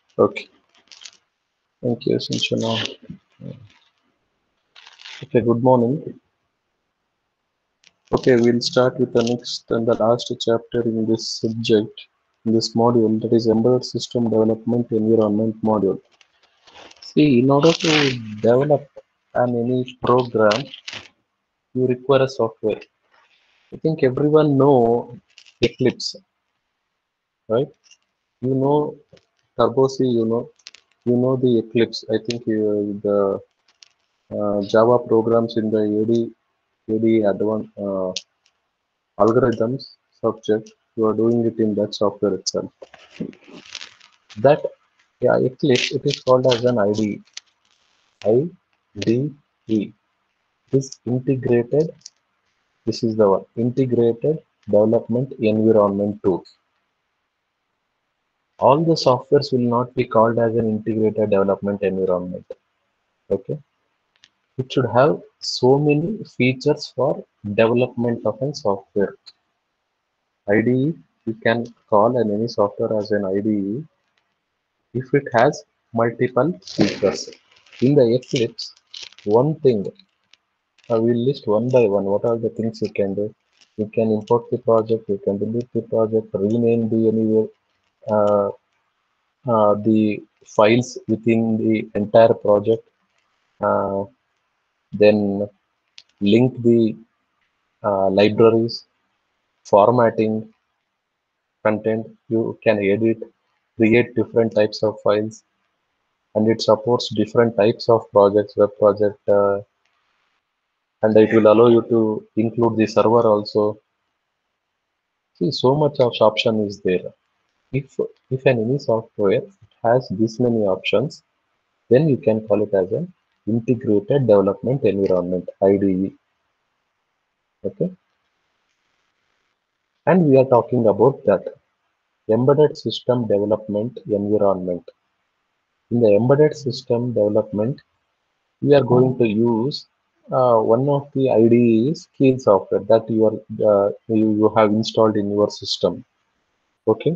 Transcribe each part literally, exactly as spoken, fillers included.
Okay, thank you, Sinchana. Okay, good morning. Okay, we'll start with the next and the last chapter in this subject, in this module, that is Embedded System Development Environment module. See, in order to develop an any program, you require a software. I think everyone know Eclipse, right? You know Turbo C, you know, you know the Eclipse. I think uh, the uh, Java programs in the A D A D advanced uh, algorithms subject, you are doing it in that software itself. That yeah, Eclipse, it is called as an I D E. I D E is integrated. This is the one integrated development environment tool. All the softwares will not be called as an integrated development environment. Okay, it should have so many features for development of a software. I D E, you can call an any software as an I D E if it has multiple features. In the Eclipse, one thing, I will list one by one what are the things you can do. You can import the project, you can delete the project, rename the anywhere, uh, uh, the files within the entire project, uh, then link the uh, libraries, formatting content, you can edit, create different types of files, and it supports different types of projects, web project, uh, and it will allow you to include the server also. See, so much of option is there. If if an any software has this many options, then you can call it as an integrated development environment I D E. Okay, and we are talking about that embedded system development environment. In the embedded system development, we are going to use uh, one of the I D E is Keel software that you are uh, you, you have installed in your system. Okay.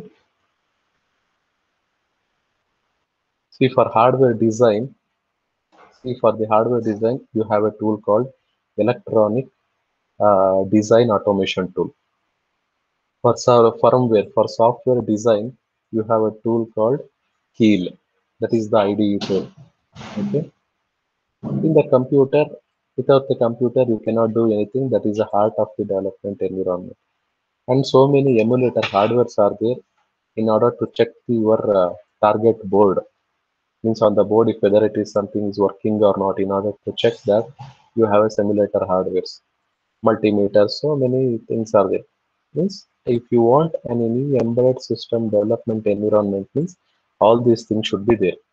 See for hardware design, see for the hardware design, you have a tool called electronic uh, design automation tool. For so- firmware, for software design, you have a tool called Keel. That is the I D E tool. Okay. In the computer, without the computer, you cannot do anything. That is the heart of the development environment. And so many emulator hardwares are there in order to check your uh, target board. Means on the board, if whether it is something is working or not. In order to check that, you have a simulator hardwares, multimeters. So many things are there. Means if you want an any embedded system development environment, means all these things should be there.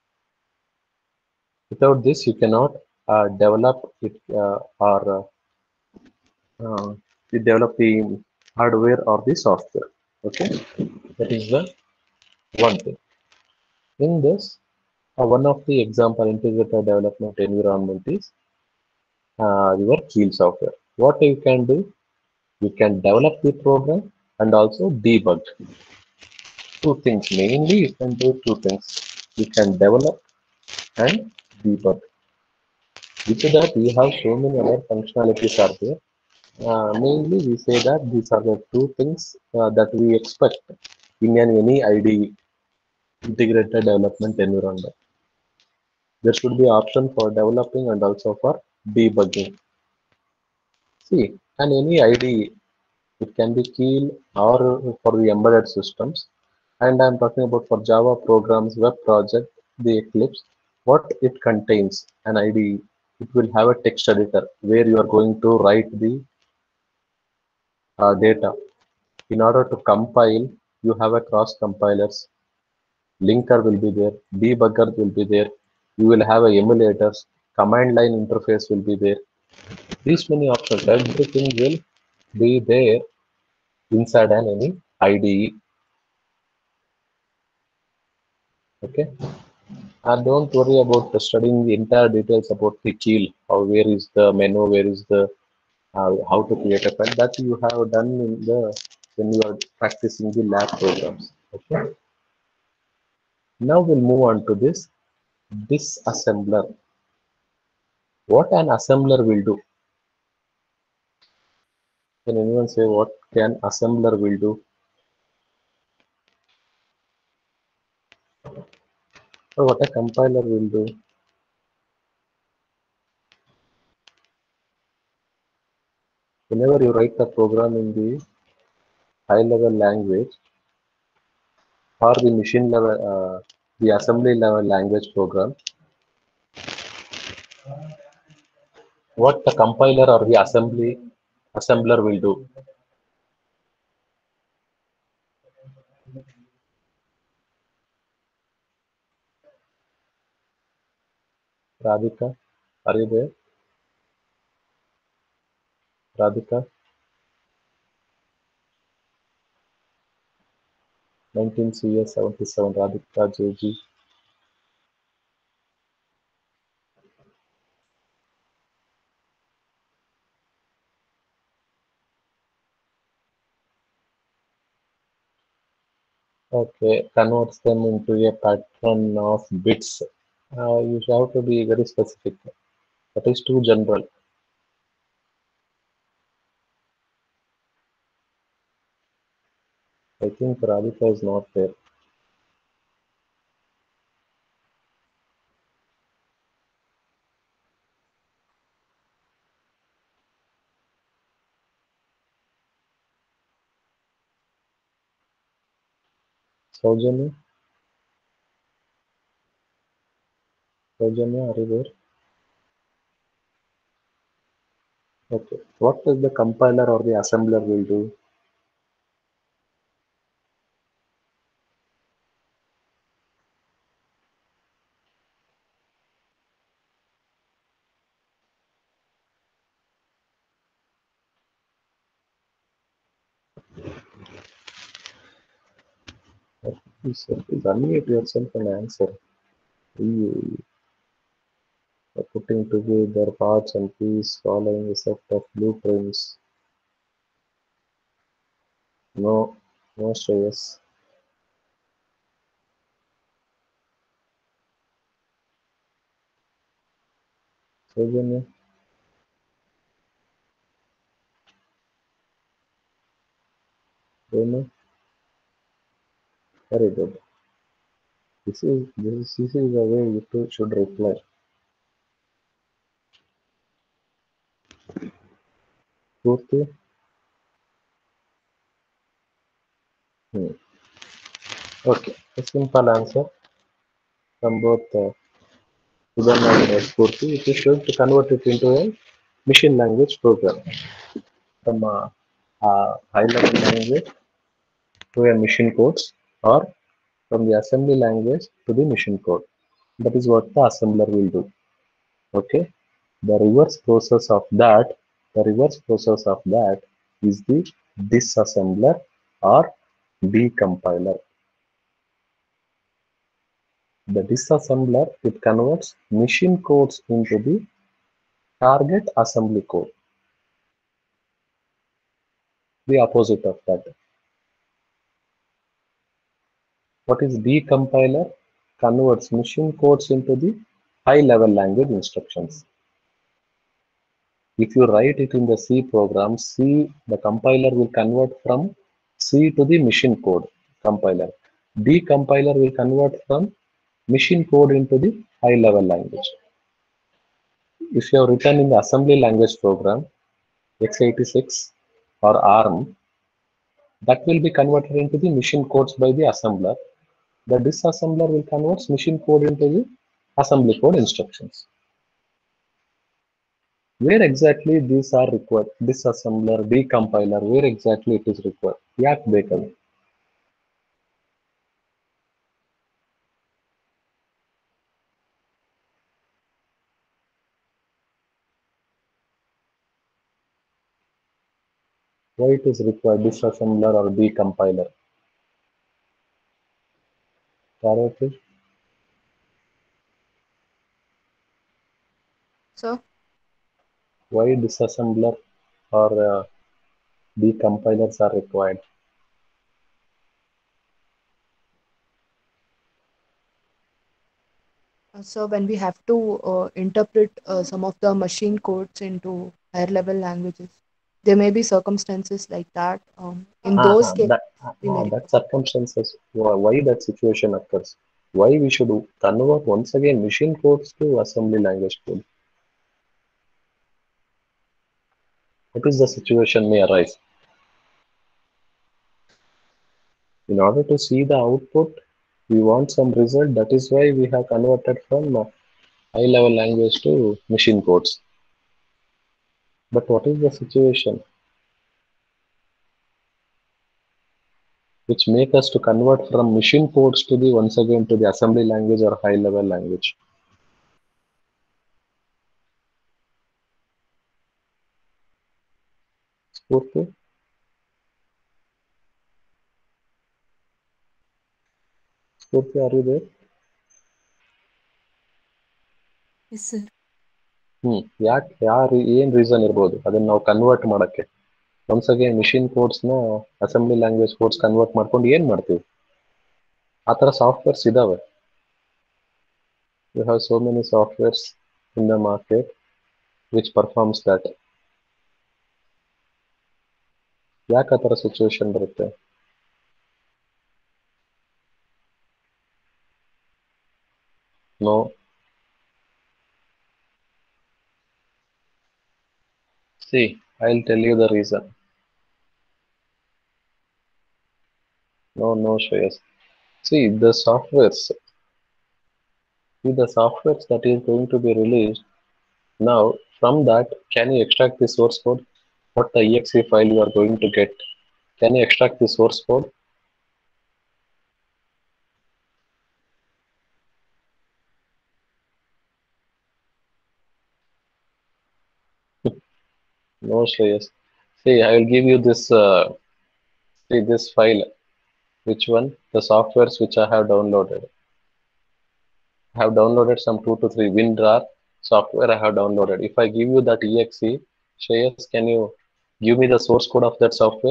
Without this, you cannot uh, develop it uh, or uh, uh, develop the hardware or the software. Okay, that is the one thing. In this, uh, one of the example integrated development environment is uh, your Keel software. What you can do, you can develop the program and also debug. Two things mainly, you can do two things. You can develop and debug. With that, we have so many other functionalities are there. Uh, mainly, we say that these are the two things uh, that we expect in an any I D E, integrated development environment. There should be option for developing and also for debugging. See, and any I D E, it can be Keel or for the embedded systems. And I'm talking about for Java programs, web project, the Eclipse, what it contains, an I D E. It will have a text editor where you are going to write the uh, data. In order to compile, you have a cross compilers. Linker will be there, debugger will be there. You will have a emulators, command line interface will be there. These many options, everything will be there inside an any I D E. Okay. And don't worry about the studying the entire details about the keel, or where is the menu, where is the uh, how to create a file. That you have done in the when you are practicing the lab programs. Okay. Now we'll move on to this disassembler. What an assembler will do? Can anyone say what can assembler will do? Or what a compiler will do? Whenever you write the program in the high level language or the machine level, uh, the assembly level language program, what the compiler or the assembly assembler will do? Radhika, are you there? Radhika, nineteen C S seventy-seven, Radhika J G. Okay, converts them into a pattern of bits. Uh, you have to be very specific. That is too general. I think Radhika is not there. Saujanya, Saujanya, are you there? Okay. What does the compiler or the assembler will do? Please, please unmute yourself and answer. You are putting together parts and pieces following a set of blueprints. No, no stress. Saujanya, Renu, very good. This is this, this is the way you two should reply. Purti? Hmm. Okay. A simple answer from both uh, Sudan and uh, Spurti. It is going to convert it into a machine language program from a, a high-level language to a machine codes or from the assembly language to the machine code. That is what the assembler will do. Okay. The reverse process of that, the reverse process of that is the disassembler or decompiler. The disassembler, it converts machine codes into the target assembly code. The opposite of that. What is decompiler? Converts machine codes into the high level language instructions. If you write it in the C program, C, the compiler will convert from C to the machine code compiler. Decompiler will convert from machine code into the high level language. If you have written in the assembly language program, x eighty-six or ARM, that will be converted into the machine codes by the assembler. The disassembler will convert machine code into the assembly code instructions. Where exactly these are required? Disassembler, decompiler, where exactly it is required? Yak Bekal. Why it is required? Disassembler or decompiler? Parvati? So, Why disassembler or uh, decompilers are required? Uh, so when we have to uh, interpret uh, some of the machine codes into higher level languages, there may be circumstances like that. Um, in those Uh-huh. cases, That, we uh, may that request. circumstances, why, why that situation occurs, why we should convert once again machine codes to assembly language code. What is the situation may arise? In order to see the output, we want some result. That is why we have converted from uh, high level language to machine codes. But what is the situation which make us to convert from machine codes to the once again to the assembly language or high level language? Spurti, Spurti, are you there? Yes, sir. ಹ್ಮ್ ಯಾಕೆ ಯಾರು ಏನ್ reason ಇರ್ಬೋದು ಅದನ್ನ ನಾವು convert ಮಾಡಕ್ಕೆ once again machine codes ನ assembly language codes convert ಮಾಡ್ಕೊಂಡು ಏನ್ ಮಾಡ್ತೀವಿ ಆ ತರ ಸಾಫ್ಟ್ವೇರ್ಸ್ ಇದಾವೆ you have so many softwares in the market which performs that ಯಾಕೆ ಆ ತರ ಸಿಚುವೇಶನ್ ಬರುತ್ತೆ no see I will tell you the reason no no Shreyas see the softwares see the softwares that is going to be released now from that can you extract the source code what the exe file you are going to get can you extract the source code no Shreyas. See, I will give you this uh, see this file. Which one? The softwares which I have downloaded. I have downloaded some two to three WinRAR software I have downloaded. If I give you that exe, Shreyas, can you give me the source code of that software?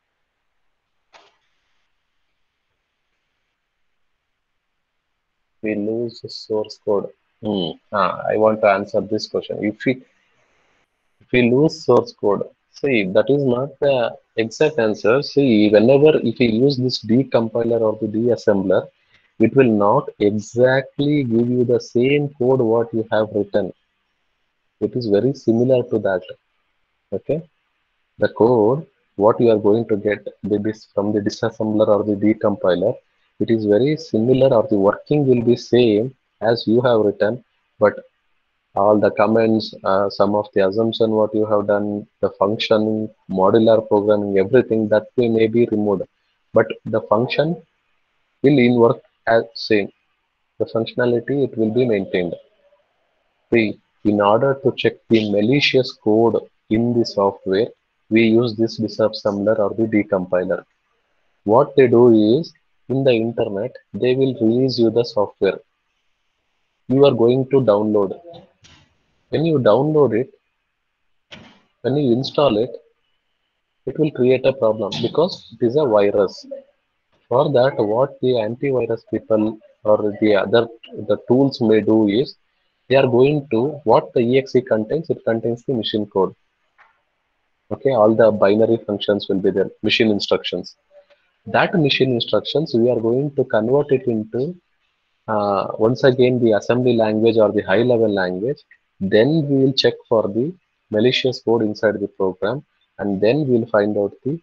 We lose the source code. Hmm. Ah, I want to answer this question. If we if we lose source code, see that is not the exact answer. See, whenever if you use this decompiler or the deassembler, it will not exactly give you the same code what you have written. It is very similar to that. Okay, the code what you are going to get this from the disassembler or the decompiler, it is very similar or the working will be same as you have written, but all the comments, uh, some of the assumption what you have done, the function, modular programming, everything that way may be removed, but the function will in work as same. The functionality it will be maintained. See, in order to check the malicious code in the software, we use this disassembler or the decompiler. What they do is in the internet they will release you the software. You are going to download. When you download it, when you install it, it will create a problem because it is a virus. For that, what the antivirus people or the other the tools may do is they are going to what the exe contains. It contains the machine code. Okay, all the binary functions will be there, machine instructions. That machine instructions we are going to convert it into uh, once again the assembly language or the high level language. Then we will check for the malicious code inside the program, and then we will find out the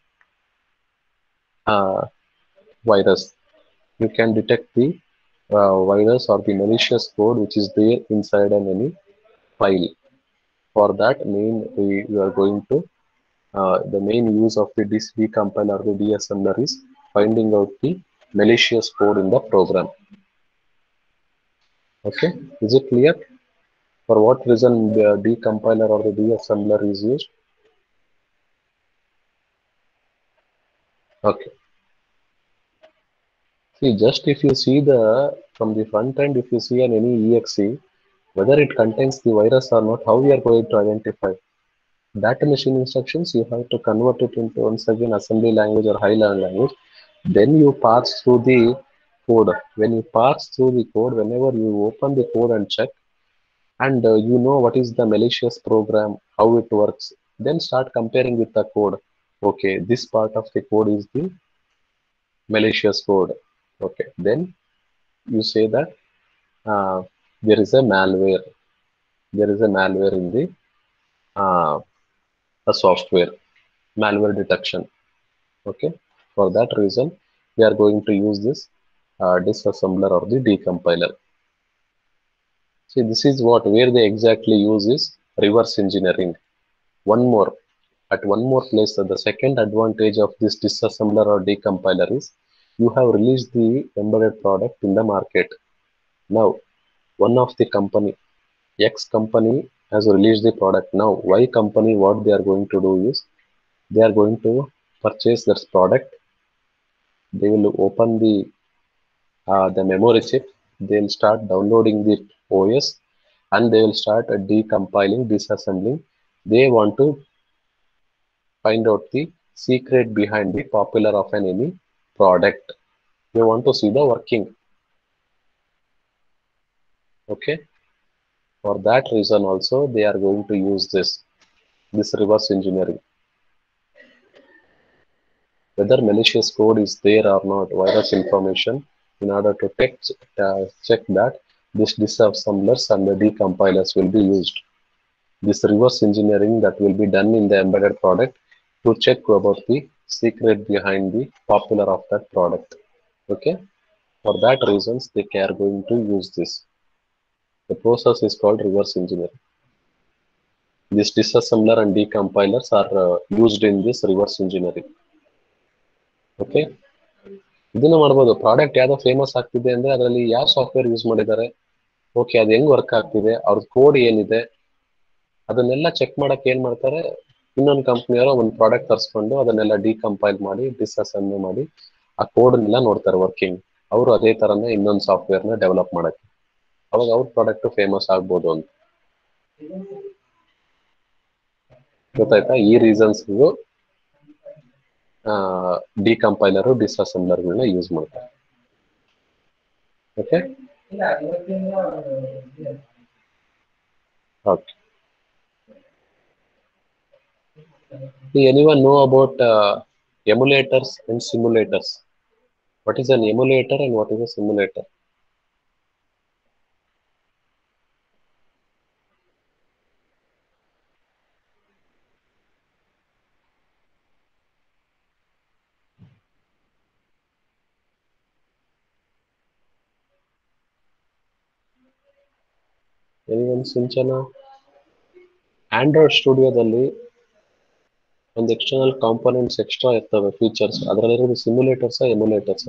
uh, virus. You can detect the uh, virus or the malicious code which is there inside an any file. For that main we, we are going to uh, the main use of the this decompiler or the deassembler is finding out the malicious code in the program. Okay, is it clear? For what reason the decompiler or the deassembler is used? Okay. See, just if you see the from the front end, if you see an any exe, whether it contains the virus or not, how we are going to identify? That machine instructions you have to convert it into once again assembly language or high level language. Then you pass through the code. When you parse through the code, whenever you open the code and check, and uh, you know what is the malicious program, how it works, then start comparing with the code. Okay, this part of the code is the malicious code. Okay, then you say that uh, there is a malware. There is a malware in the uh, a software, malware detection. Okay, for that reason, we are going to use this uh, disassembler or the decompiler. See, this is what where they exactly use is reverse engineering. One more, at one more place, uh, the second advantage of this disassembler or decompiler is you have released the embedded product in the market. Now, one of the company, X company has released the product. Now, Y company, what they are going to do is they are going to purchase this product. They will open the uh, the memory chip. They'll start downloading the O S and they will start uh, decompiling, disassembling. They want to find out the secret behind the popular of an any product. They want to see the working. Okay. For that reason also they are going to use this this reverse engineering. Whether malicious code is there or not, virus information, in order to check, uh, check that this disassemblers and the decompilers will be used. This reverse engineering that will be done in the embedded product to check about the secret behind the popular of that product. Okay, for that reasons they are going to use this. The process is called reverse engineering. These disassembler and decompilers are uh, used in this reverse engineering. Okay, ಇದನ್ನ ಮಾಡಬಹುದು. Product ಯಾವ್ದೋ famous ಆಗ್ತಿದೆ ಅಂದ್ರೆ ಅದರಲ್ಲಿ ಯಾವ software use ಮಾಡಿದ್ದಾರೆ, okay ಅದು ಹೆಂಗ್ ವರ್ಕ್ ಆಗ್ತಿದೆ, ಅವ್ರ ಕೋಡ್ ಏನಿದೆ, ಅದನ್ನೆಲ್ಲ ಚೆಕ್ ಮಾಡಕ್ ಏನ್ ಮಾಡ್ತಾರೆ, ಇನ್ನೊಂದು ಕಂಪ್ನಿಯವರು ಒಂದು ಪ್ರಾಡಕ್ಟ್ ತರಿಸ್ಕೊಂಡು ಅದನ್ನೆಲ್ಲ ಡಿಕಂಪೈಲ್ ಮಾಡಿ ಡಿಸ್ಅಸೆಂಬಲ್ ಮಾಡಿ ಆ ಕೋಡ್ನೆಲ್ಲ ನೋಡ್ತಾರೆ ವರ್ಕಿಂಗ್. ಅವರು ಅದೇ ತರನೇ ಇನ್ನೊಂದು ಸಾಫ್ಟ್ವೇರ್ ನ ಡೆವಲಪ್ ಮಾಡಕ್ಕೆ, ಅವಾಗ ಅವ್ರ ಪ್ರಾಡಕ್ಟ್ ಫೇಮಸ್ ಆಗ್ಬೋದು ಅಂತ. ಗೊತ್ತಾಯ್ತಾ? ಈ ರೀಸನ್ಸ್ ಡಿಕಂಪೈಲರ್ ಡಿಸ್ಅಸೆಂಬ್ಲರ್ಗಳನ್ನ ಯೂಸ್ ಮಾಡ್ತಾರೆ. Okay okay. Anyone know about uh, emulators and simulators? What is an emulator and what is a simulator? Anyone Sinchana? Android ಸ್ಟುಡಿಯೋದಲ್ಲಿ ಒಂದು ಎಕ್ಸ್ಟರ್ನಲ್ ಕಾಂಪೋನೆಂಟ್ಸ್ ಎಕ್ಸ್ಟ್ರಾ ಇರ್ತವೆ ಫೀಚರ್ಸ್, ಅದರಲ್ಲಿರೋದು simulators emulators?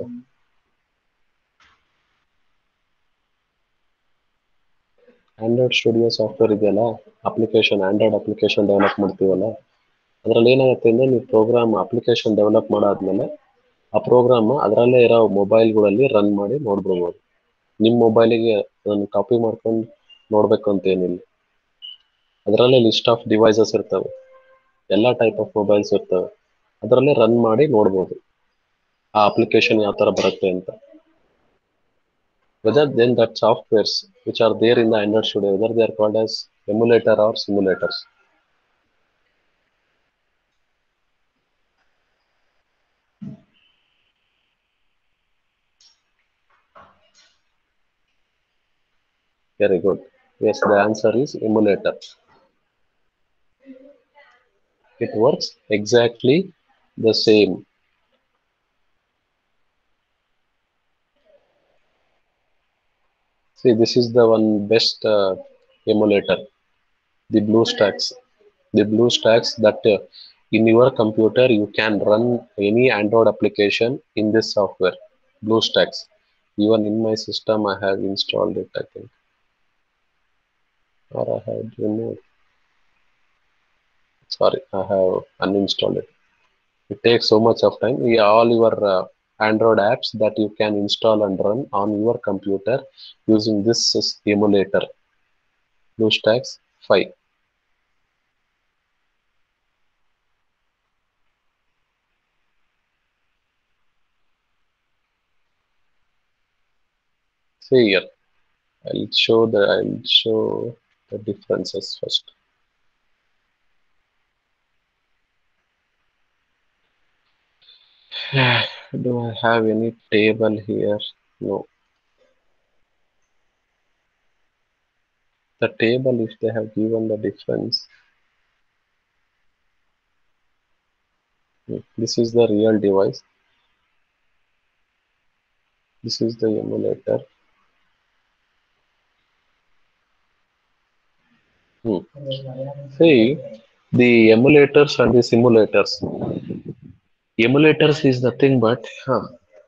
Android studio software ಇದೆಯಲ್ಲ, application Android application develop ಮಾಡ್ತೀವಲ್ಲ, ಅದರಲ್ಲಿ ಏನಾಗುತ್ತೆ ಅಂದ್ರೆ ನೀವು ಪ್ರೋಗ್ರಾಮ್ ಅಪ್ಲಿಕೇಶನ್ ಡೆವಲಪ್ ಮಾಡಾದ್ಮೇಲೆ ಆ ಪ್ರೋಗ್ರಾಮ್ ಅದರಲ್ಲೇ ಇರೋ ಮೊಬೈಲ್ಗಳಲ್ಲಿ ರನ್ ಮಾಡಿ ನೋಡ್ಬಿಡ್ಬೋದು. ನಿಮ್ಮ ಮೊಬೈಲಿಗೆ ಅದನ್ನು ಕಾಪಿ ಮಾಡ್ಕೊಂಡು ನೋಡ್ಬೇಕು ಅಂತ ಏನಿಲ್ಲ. ಅದರಲ್ಲೇ ಲಿಸ್ಟ್ ಆಫ್ ಡಿವೈಸಸ್ ಇರ್ತವೆ, ಎಲ್ಲ ಟೈಪ್ ಆಫ್ ಮೊಬೈಲ್ಸ್ ಇರ್ತವೆ, ಅದರಲ್ಲೇ ರನ್ ಮಾಡಿ ನೋಡ್ಬೋದು ಆ ಅಪ್ಲಿಕೇಶನ್ ಯಾವ ತರ ಬರುತ್ತೆ ಅಂತ. Whether then that softwares which are there in the Android Studio, whether they are called as emulator or simulators. Very good. Yes, the answer is emulator. It works exactly the same. See, this is the one best uh, emulator, the BlueStacks. The BlueStacks that uh, in your computer you can run any Android application in this software, BlueStacks. Even in my system, I have installed it, I think, or I have removed. Sorry, I have uninstalled it. It takes so much of time. Yeah, all your uh, Android apps that you can install and run on your computer using this emulator, BlueStacks five. See here, I'll show the I'll show the differences first. Do I have any table here? No. The table, if they have given the difference, this is the real device, this is the emulator. Hmm. See, the emulators and the simulators. Emulators is nothing but huh,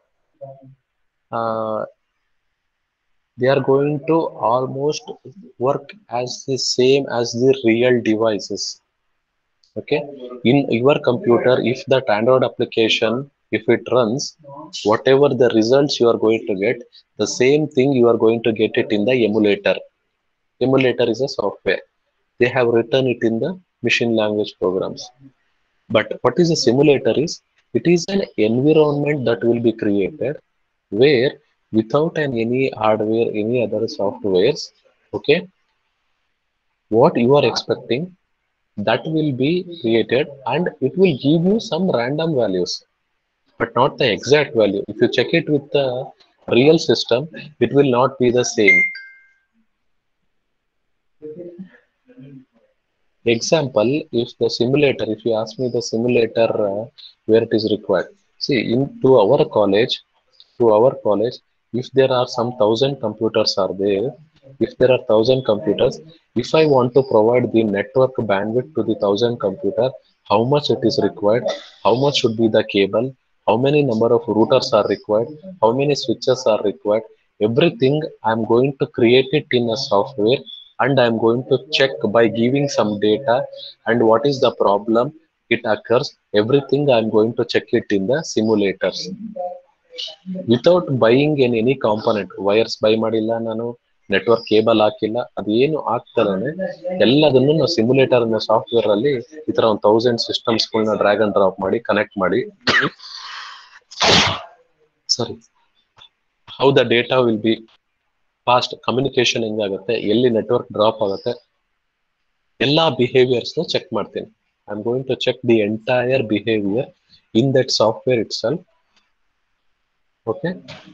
uh, they are going to almost work as the same as the real devices. Okay, in your computer, if that Android application, if it runs, whatever the results you are going to get, the same thing you are going to get it in the emulator. Emulator is a software, they have written it in the machine language programs. But what is a simulator is, it is an environment that will be created where without an any hardware, any other softwares, okay, what you are expecting, that will be created and it will give you some random values, but not the exact value. If you check it with the real system, it will not be the same. Example, if the simulator, if you ask me the simulator uh, where it is required. See, into our college, to our college, if there are some thousand computers are there, if there are thousand computers, if I want to provide the network bandwidth to the thousand computer, how much it is required, how much should be the cable, how many number of routers are required, how many switches are required, everything I'm going to create it in a software, and I'm going to check by giving some data, and what is the problem it occurs, everything I'm going to check it in the simulators. Without buying in any component, wires buy ಮಾಡಿಲ್ಲ ನಾನು, network cable ಹಾಕಿಲ್ಲ, ಅದೇನು ಆಗ್ತಾನೆ ಎಲ್ಲದನ್ನು ನಾವು simulator ಅನ್ನೋ software ಅಲ್ಲಿ ಈ ತರ ಒಂದು ತೌಸಂಡ್ ಸಿಸ್ಟಮ್ಸ್ ಗಳನ್ನ ಡ್ರ್ಯಾಗ್ ಅಂಡ್ ಡ್ರಾಪ್ ಮಾಡಿ ಕನೆಕ್ಟ್ ಮಾಡಿ, sorry, how the data will be fast, communication ಹೆಂಗಾಗುತ್ತೆ, ಎಲ್ಲಿ ನೆಟ್ವರ್ಕ್ ಡ್ರಾಪ್ ಆಗುತ್ತೆ, ಎಲ್ಲಾ ಬಿಹೇವಿಯರ್ಸ್ ನ ಚೆಕ್ ಮಾಡ್ತೀನಿ. I am going to check the entire behaviour in that software itself. Okay,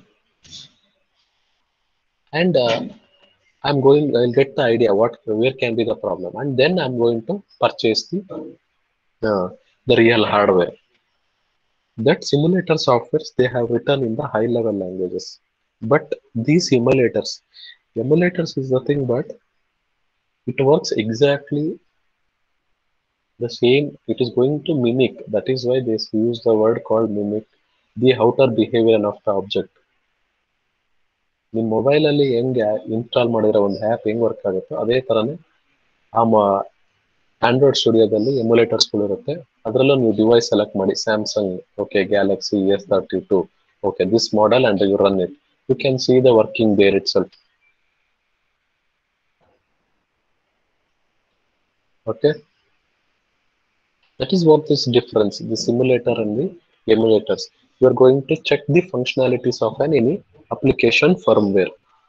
and uh, I'm going, I'll get the idea what, where can be the problem, and then I'm going to purchase the uh, the real hardware. That simulator softwares they have written in the high level languages, but these emulators, emulators is nothing but it works exactly the same. It is going to mimic. That is why they use the word called mimic the outer behavior of the object. ನಿಮ್ಮ mobile ಅಲ್ಲಿ ಹೆಂಗೆ install ಮಾಡಿರೋ ಒಂದು app ಹೆಂಗ್ work ಆಗುತ್ತೋ ಅದೇ ತರನೇ ಆ ಆಂಡ್ರಾಯ್ಡ್ ಸ್ಟುಡಿಯೋದಲ್ಲಿ ಎಮ್ಯುಲೇಟರ್ಸ್ ಗಳು ಇರುತ್ತೆ. ಅದರಲ್ಲೂ ನೀವು ಡಿವೈಸ್ ಸೆಲೆಕ್ಟ್ ಮಾಡಿ, Samsung, okay, Galaxy S thirty two, okay, this model, and you run it, you can see the working there itself. Okay, that is what this difference, the simulator and the emulators. You are going to check the functionalities of an any application firmware.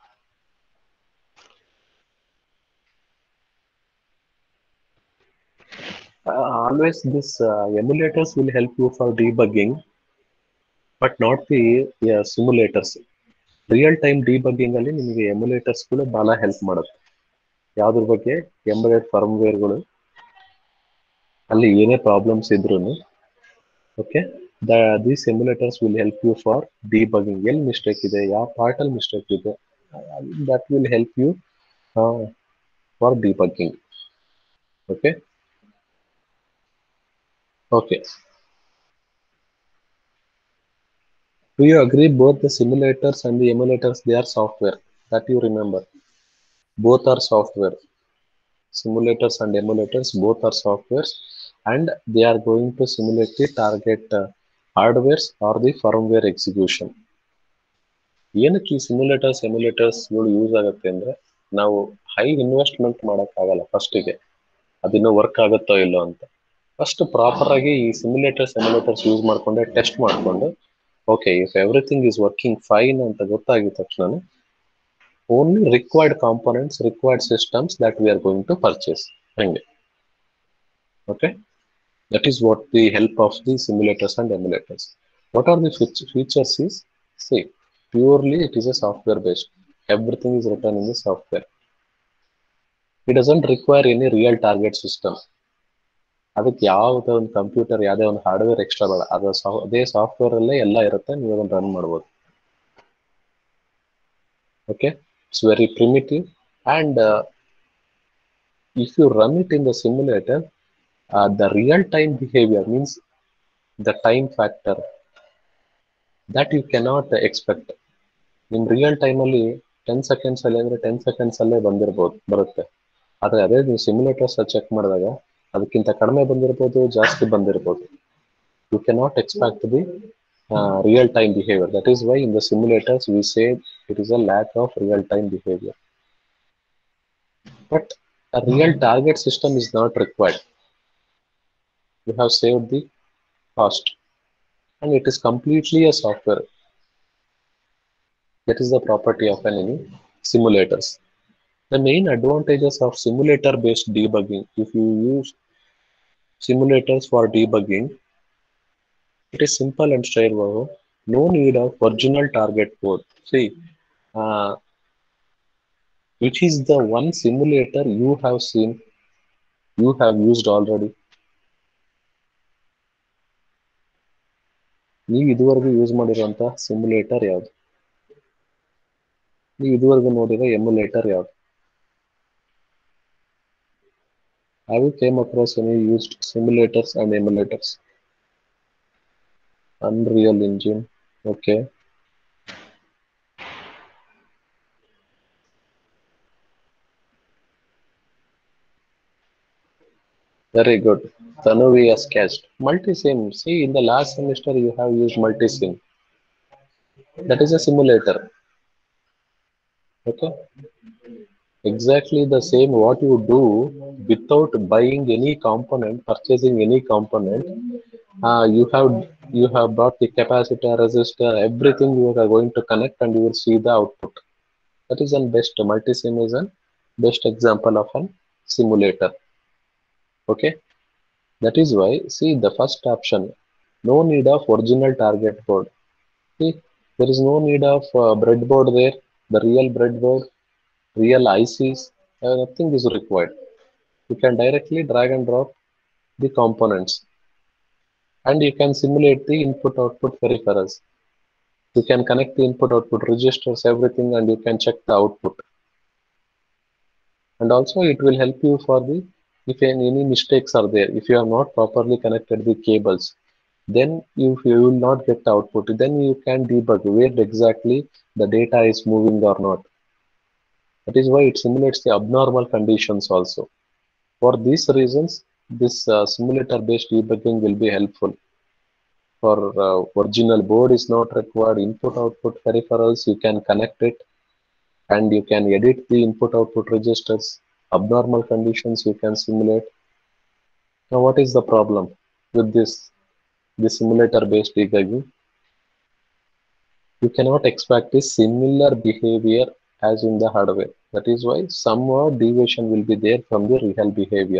Uh, always this uh, emulators will help you for debugging, but not the yeah, simulators. Real time debugging ಅಲ್ಲಿ ನಿಮಗೆ ಎಮ್ಯುಲೇಟರ್ಸ್ ಗಳು ಬಹಳ help ಮಾಡುತ್ತೆ. ಯಾವ್ದ್ರ ಬಗ್ಗೆ, embedded ಫರ್ಮ್ವೇರ್ಗಳು ಅಲ್ಲಿ ಏನೇ problems ಇದ್ರು, okay, these emulators will help you for debugging. ಎಲ್ಲಿ ಮಿಸ್ಟೇಕ್ ಇದೆ, ಯಾವ ಪಾರ್ಟ್ ಅಲ್ಲಿ ಮಿಸ್ಟೇಕ್ ಇದೆ, that will help you for debugging. Okay okay Do you agree both the simulators and the emulators, they are software? That you remember. Both are software. Simulators and emulators, both are softwares, and they are going to simulate the target uh, hardwares or the firmware execution. ಏನಕ್ಕೆ ಈ ಸಿಮ್ಯುಲೇಟರ್ಸ್ ಎಮ್ಯುಲೇಟರ್ಸ್ಗಳು use ಆಗುತ್ತೆ ಅಂದರೆ, ನಾವು high investment ಮಾಡೋಕ್ಕಾಗಲ್ಲ ಫಸ್ಟಿಗೆ, ಅದಿನ್ನೂ work ಆಗುತ್ತೋ ಇಲ್ಲೋ ಅಂತ. ಫಸ್ಟ್ ಪ್ರಾಪರ್ ಆಗಿ ಈ ಸಿಮ್ಯುಲೇಟರ್ಸ್ ಎಮ್ಯುಲೇಟರ್ಸ್ ಯೂಸ್ ಮಾಡಿಕೊಂಡೆ ಟೆಸ್ಟ್ ಮಾಡಿಕೊಂಡು, okay, if everything is working fine ಅಂತ ಗೊತ್ತಾಗಿದ ತಕ್ಷಣ only required components, required systems that we are going to purchase. Okay, that is what the help of the simulators and emulators. What are the features is, see, purely it is a software based. Everything is written in the software. It doesn't require any real target system. ಅದಕ್ಕೆ ಯಾವುದೇ ಒಂದು computer ಯಾವುದೇ ಒಂದು hardware extra ಬೇಡ, ಅದು ಅದೇ software ಅಲ್ಲೇ ಎಲ್ಲ ಇರುತ್ತೆ, ನೀವು ಅದನ್ನು ರನ್ ಮಾಡ್ಬೋದು. Okay, it's very primitive, and uh, if you run it in the simulator, uh, the real time behavior means the time factor that you cannot expect. In real time ಅಲ್ಲಿ ten seconds ಅಲ್ಲಿ ಅಂದ್ರೆ ten seconds ಅಲ್ಲೇ ಬಂದಿರಬಹುದು ಬರುತ್ತೆ. ಆದ್ರೆ ಅದೇ ನೀವು ಸಿಮ್ಯುಲೇಟರ್ಸ್ check ಮಾಡಿದಾಗ ಅದಕ್ಕಿಂತ ಕಡಿಮೆ ಬಂದಿರಬಹುದು, ಜಾಸ್ತಿ ಬಂದಿರಬಹುದು. You cannot expect the uh, real time behavior. That is why in the simulators we say it is a lack of real time behavior. But a real target system is not required. You have saved the cost, and it is completely a software. That is the property of an any simulators. The main advantages of simulator based debugging, if you use simulators for debugging, it is simple and straightforward. No need of original target code. See, uh, which is the one simulator you have seen, you have used already? ನೀವು ಇದುವರೆಗೂ use ಮಾಡಿರುವಂತ simulator ಯಾವುದು? ನೀವು ಇದುವರೆಗೂ ನೋಡಿರೋ emulator ಯಾವುದು? Have you came across any used simulators and emulators? Unreal Engine, okay. Very good. Tanuvi has catched. Multisim. See, in the last semester you have used multisim. That is a simulator. Okay. Exactly the same what you do without buying any component, purchasing any component. Uh, you have you have bought the capacitor, resistor, everything you are going to connect, and you will see the output. That is an best multisim is an best example of an simulator. Okay. That is why, see, the first option, no need of original target code. See, there is no need of uh, breadboard there, the real breadboard, real I Cs, uh, nothing is required. You can directly drag and drop the components, and you can simulate the input-output peripherals. You can connect the input-output registers, everything, and you can check the output. And also it will help you for the, if any, any mistakes are there, if you have not properly connected the cables, then if you will not get the output, then you can debug where exactly the data is moving or not. That is why it simulates the abnormal conditions also. For these reasons, this uh, simulator based debugging will be helpful. For uh, original board is not required, input output peripherals, you can connect it, and you can edit the input output registers. Abnormal conditions you can simulate. Now what is the problem with this, the simulator based debugging? You cannot expect a similar behavior as in the hardware. That is why somewhat deviation will be there from the real behavior.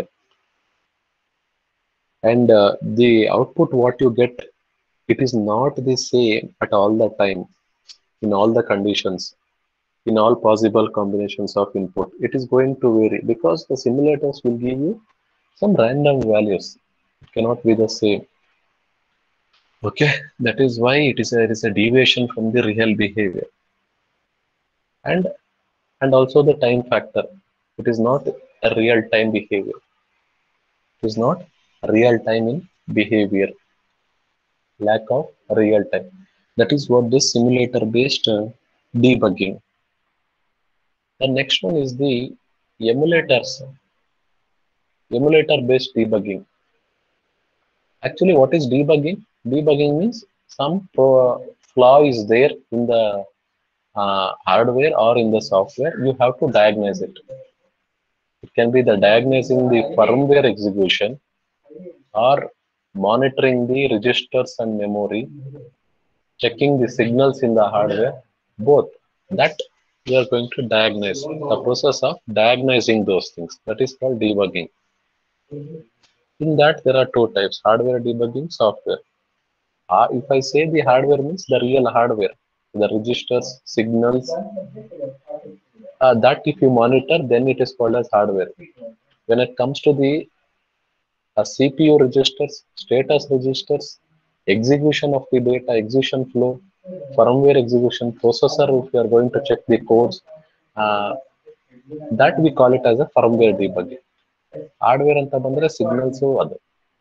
And uh, the output what you get, it is not the same at all the time, in all the conditions, in all possible combinations of input. It is going to vary because the simulators will give you some random values. It cannot be the same. Okay, that is why it is a, it is a deviation from the real behavior. And and also the time factor. It is not a real time behavior. It is not real time in behavior. Lack of real time. That is what this simulator based uh, debugging. The next one is the emulators. Emulator based debugging. Actually, what is debugging? Debugging means some pro flaw is there in the uh, hardware or in the software. You have to diagnose it. It can be the diagnosing the firmware execution or monitoring the registers and memory, checking the signals in the hardware, both. That We are going to diagnose the process of diagnosing those things. That is called debugging. In that, there are two types: hardware debugging, software. Uh, if I say the hardware means the real hardware, the registers, signals, uh, that if you monitor, then it is called as hardware. When it comes to the uh, C P U registers, status registers, execution of the data, execution flow, firmware execution, processor, if you are going to check the codes, uh, that we call it as a firmware debugging. Hardware ಅಂತ ಬಂದ್ರೆ signals ಅದು.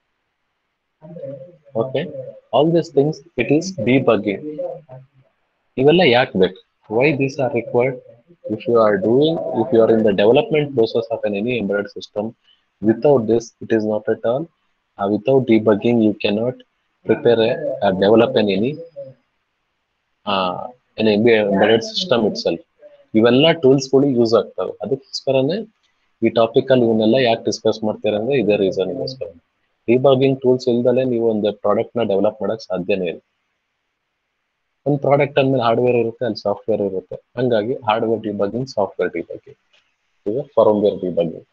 Okay, all these things it is debugging. ಇವೆಲ್ಲ ಯಾಕೆ ಬೇಕು? Why these are required? If you are doing, if you are in the development process of an any embedded system, without this, it is not at all. Uh, without debugging, you cannot prepare a, uh, develop an any uh, an embedded system itself. ಇವೆಲ್ಲ ಟೂಲ್ಸ್ಗಳು use ಆಗ್ತವೆ. ಅದಕ್ಕೋಸ್ಕರನೇ ಈ topic ಅಲ್ಲಿ ಇವನ್ನೆಲ್ಲ ಯಾಕೆ discuss ಮಾಡ್ತಾರೆ ಅಂದ್ರೆ ಇದೇ ರೀಸನ್ಗೋಸ್ಕರ. ಡಿಬಾಗಿಂಗ್ ಟೂಲ್ಸ್ ಇಲ್ದಲೆ ನೀವು ಒಂದು ಪ್ರಾಡಕ್ಟ್ ನ ಡೆವಲಪ್ ಮಾಡಕ್ ಸಾಧ್ಯನೇ ಇಲ್ಲ. ಒಂದು ಪ್ರಾಡಕ್ಟ್ ಅಂದ್ಮೇಲೆ ಹಾರ್ಡ್ವೇರ್ ಇರುತ್ತೆ, ಅಲ್ಲಿ ಸಾಫ್ಟ್ವೇರ್ ಇರುತ್ತೆ. ಹಂಗಾಗಿ ಹಾರ್ಡ್ವೇರ್ ಡಿಬಾಗಿಂಗ್, ಸಾಫ್ಟ್ವೇರ್ ಡಿಬಾಗಿಂಗ್, ಈಗ firmware debugging.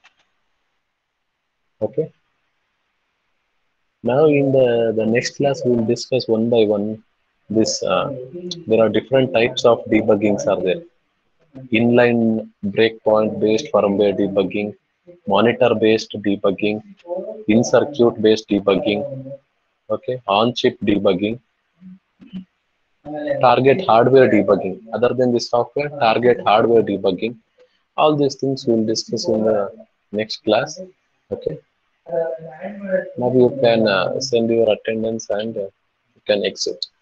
Okay. Now in the the next class we will discuss one by one this. Uh, there are different types of debuggings are there. Inline breakpoint based firmware debugging, monitor based debugging, in circuit based debugging, okay, on chip debugging, target hardware debugging. Other than the software, target hardware debugging. All these things we will discuss in the next class. Okay. Now you can uh, send your attendance and uh, you can exit.